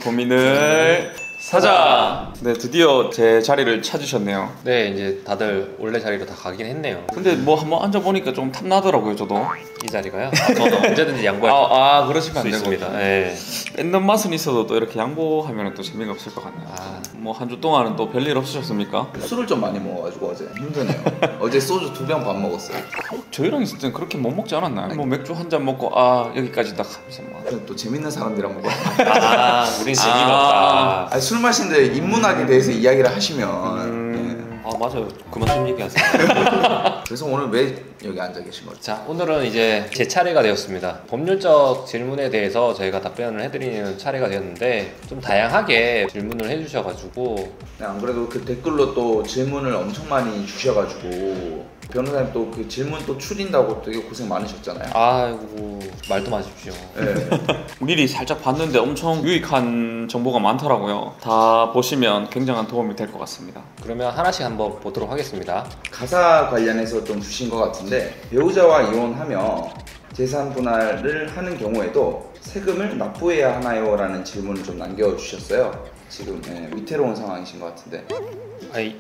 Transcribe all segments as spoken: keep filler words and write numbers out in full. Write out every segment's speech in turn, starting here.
고민을 사자. 네, 드디어 제 자리를 찾으셨네요. 네, 이제 다들 원래 자리로 다 가긴 했네요. 근데 뭐 한번 앉아보니까 좀 탐나더라고요, 저도. 이 자리가요? 아, 저도 언제든지 양보할 아, 아 그러시면 안 되고. 있습니다. 네. 뺏는 맛은 있어도 또 이렇게 양보하면 또 재미가 없을 것 같네요. 아, 뭐 한 주 동안은 또 별일 없으셨습니까? 술을 좀 많이 먹어가지고 어제 힘드네요. 어제 소주 두 병 밥 먹었어요. 저희랑 있을 때는 그렇게 못 먹지 않았나요? 뭐 맥주 한 잔 먹고 아 여기까지 딱 하면서 뭐. 그냥 또 재밌는 사람들이랑 먹어요. 아, 우린 재미가 아. 없다. 아니, 술 마시는데 인문학에 대해서 이야기를 하시면 음... 아, 맞아요. 그만 좀 얘기하세요. 네. 그래서 오늘 왜 여기 앉아 계신 거죠? 자, 오늘은 이제 제 차례가 되었습니다. 법률적 질문에 대해서 저희가 답변을 해드리는 차례가 되었는데 좀 다양하게 질문을 해주셔가지고 네, 안 그래도 그 댓글로 또 질문을 엄청 많이 주셔가지고 변호사님 또 그 질문 또 추린다고 되게 고생 많으셨잖아요. 아이고 말도 마십시오. 네. 미리 살짝 봤는데 엄청 유익한 정보가 많더라고요. 다 보시면 굉장한 도움이 될 것 같습니다. 그러면 하나씩 한번 보도록 하겠습니다. 가사 관련해서 좀 주신 것 같은데 배우자와 이혼하며 재산 분할을 하는 경우에도 세금을 납부해야 하나요? 라는 질문을 좀 남겨주셨어요. 지금 네, 위태로운 상황이신 것 같은데. 아이.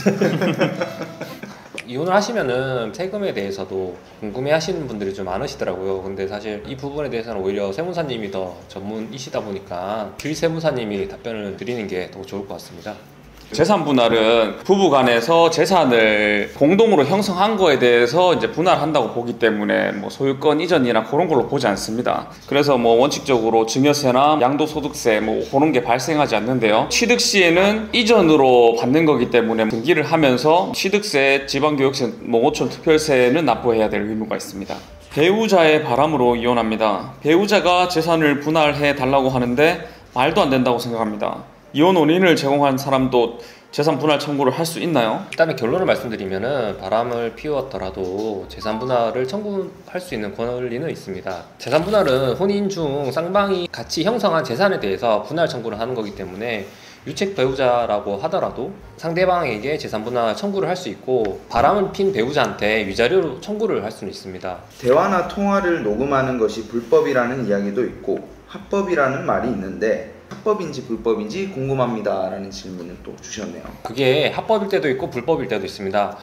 이혼을 하시면은 세금에 대해서도 궁금해 하시는 분들이 좀 많으시더라고요. 근데 사실 이 부분에 대해서는 오히려 세무사님이 더 전문이시다 보니까 길세무사님이 답변을 드리는 게 더 좋을 것 같습니다. 재산 분할은 부부 간에서 재산을 공동으로 형성한 거에 대해서 이제 분할한다고 보기 때문에 뭐 소유권 이전이나 그런 걸로 보지 않습니다. 그래서 뭐 원칙적으로 증여세나 양도소득세 뭐 그런 게 발생하지 않는데요. 취득 시에는 이전으로 받는 거기 때문에 등기를 하면서 취득세, 지방교육세, 뭐 오촌 특별세는 납부해야 될 의무가 있습니다. 배우자의 바람으로 이혼합니다. 배우자가 재산을 분할해 달라고 하는데 말도 안 된다고 생각합니다. 이혼 원인을 제공한 사람도 재산 분할 청구를 할 수 있나요? 일단은 결론을 말씀드리면은 바람을 피웠더라도 재산 분할을 청구할 수 있는 권리는 있습니다. 재산 분할은 혼인 중 쌍방이 같이 형성한 재산에 대해서 분할 청구를 하는 거기 때문에 유책 배우자라고 하더라도 상대방에게 재산 분할 청구를 할 수 있고 바람을 핀 배우자한테 위자료 청구를 할 수는 있습니다. 대화나 통화를 녹음하는 것이 불법이라는 이야기도 있고 합법이라는 말이 있는데 합법인지 불법인지 궁금합니다 라는 질문을 또 주셨네요. 그게 합법일 때도 있고 불법일 때도 있습니다.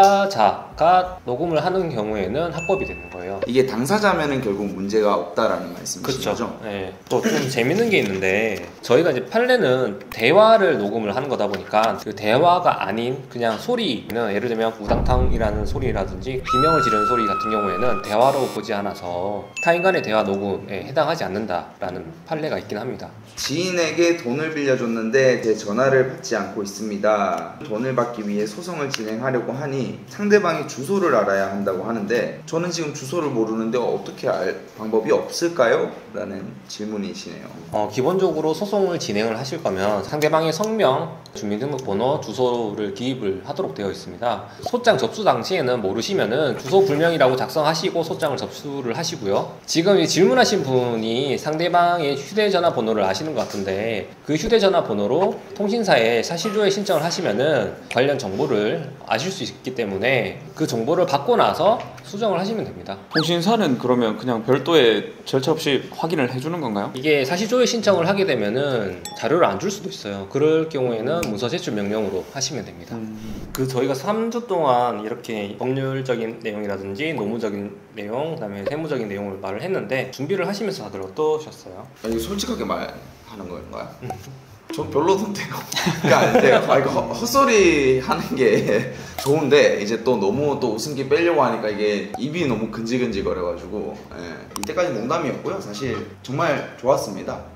대화자가 녹음을 하는 경우에는 합법이 되는 거예요. 이게 당사자면은 결국 문제가 없다라는 말씀이신 그쵸. 거죠? 네. 또 좀 재밌는 게 있는데 저희가 이제 판례는 대화를 녹음을 하는 거다 보니까 그 대화가 아닌 그냥 소리는 예를 들면 우당탕이라는 소리라든지 비명을 지르는 소리 같은 경우에는 대화로 보지 않아서 타인 간의 대화 녹음에 해당하지 않는다라는 판례가 있긴 합니다. 지인에게 돈을 빌려줬는데 제 전화를 받지 않고 있습니다. 돈을 받기 위해 소송을 진행하려고 하니 상대방이 주소를 알아야 한다고 하는데 저는 지금 주소를 모르는데 어떻게 알 방법이 없을까요? 라는 질문이시네요. 어, 기본적으로 소송을 진행을 하실 거면 상대방의 성명, 주민등록번호, 주소를 기입을 하도록 되어 있습니다. 소장 접수 당시에는 모르시면은 주소 불명이라고 작성하시고 소장을 접수를 하시고요. 지금 이 질문하신 분이 상대방의 휴대전화 번호를 아시는 것 같은데 그 휴대전화 번호로 통신사에 사실조회 신청을 하시면은 관련 정보를 아실 수 있기 때문에 그 정보를 받고 나서 수정을 하시면 됩니다. 통신사는 그러면 그냥 별도의 절차 없이 확인을 해주는 건가요? 이게 사실조회 신청을 하게 되면은 자료를 안 줄 수도 있어요. 그럴 경우에는 문서 제출 명령으로 하시면 됩니다. 음. 그 저희가 삼 주 동안 이렇게 법률적인 내용이라든지 노무적인 내용, 그다음에 세무적인 내용을 말을 했는데 준비를 하시면서 다들 어떠셨어요? 아, 이거 솔직하게 말하는 건가요? 음. 전 별로던데요. 그게 아닌데요. 아, 이거 헛, 헛소리 하는 게 좋은데 이제 또 너무 또 웃음기 빼려고 하니까 이게 입이 너무 근질근질 거려가지고 예. 이때까지 농담이었고요. 사실 정말 좋았습니다.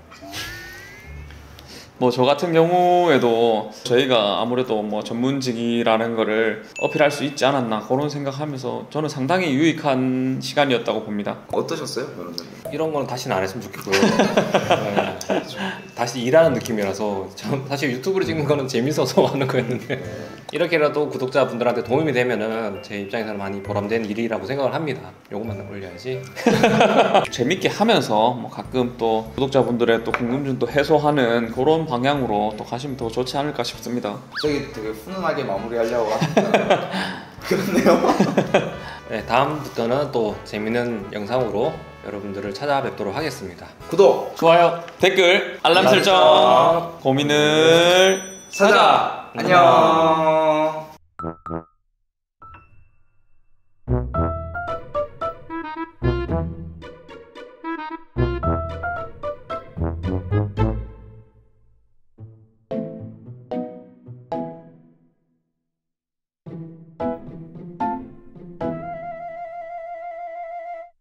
뭐 저 같은 경우에도 저희가 아무래도 뭐 전문직이라는 거를 어필할 수 있지 않았나 그런 생각하면서 저는 상당히 유익한 시간이었다고 봅니다. 어떠셨어요, 변호사님? 이런 거는 다시는 안 했으면 좋겠고요. 네. 다시 일하는 느낌이라서 전 사실 유튜브를 찍는 거는 재밌어서 하는 거였는데 이렇게라도 구독자분들한테 도움이 되면은 제 입장에서는 많이 보람된 일이라고 생각을 합니다. 요것만 올려야지. 재밌게 하면서 뭐 가끔 또 구독자분들의 또 궁금증도 해소하는 그런 방향으로 또 가시면 더 좋지 않을까 싶습니다. 저기 되게 훈훈하게 마무리하려고 하니까 그렇네요. 네, 다음부터는 또 재밌는 영상으로 여러분들을 찾아뵙도록 하겠습니다. 구독, 좋아요, 댓글, 알람 알람 설정, 설정. 고민을 사자. 안녕.